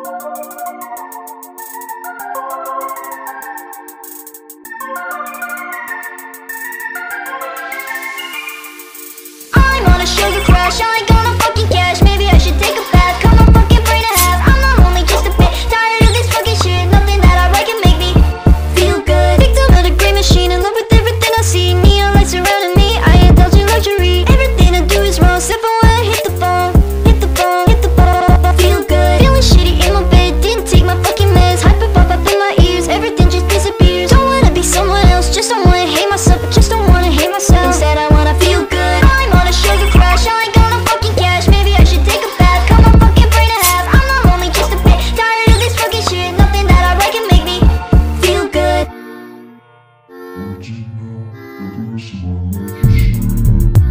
I'm on a sugar crash, I ain't gonna fucking cash. Maybe I should take a bath, cut my fucking brain in half. I'm not lonely, just a bit tired of this fucking shit. Nothing that I write can make me feel good. Victim of the great machine, in love with everything I see. Neon lights surrounding me, I indulge in luxury. Everything I do is wrong, except for when I hit the phone. Hit the phone, hit the phone. Feel good, feeling shitty in my bed. Didn't take my fucking meds. Hyperpop up in my ears, everything just disappears. Don't wanna be someone else, just don't wanna hate myself. I just don't wanna hate myself. Instead I wanna feel good. I'm on a sugar crash, I ain't gonna fucking cash. Maybe I should take a bath, cut my fucking brain in half. I'm not lonely, just a bit tired of this fucking shit. Nothing that I write can make me feel good. Original, the voice of our